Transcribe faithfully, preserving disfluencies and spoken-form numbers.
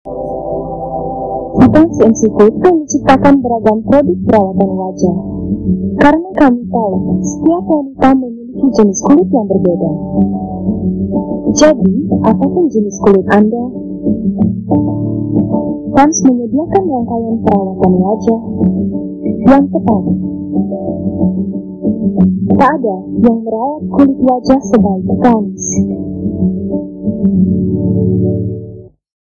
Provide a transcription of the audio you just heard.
Kita C M C Food telah menciptakan beragam produk perawatan wajah. Karena kami tahu setiap wanita memiliki jenis kulit yang berbeda. Jadi, apapun jenis kulit Anda, Tams menyediakan rangkaian perawatan wajah yang tepat. Tak ada yang merawat kulit wajah sebaik Tams.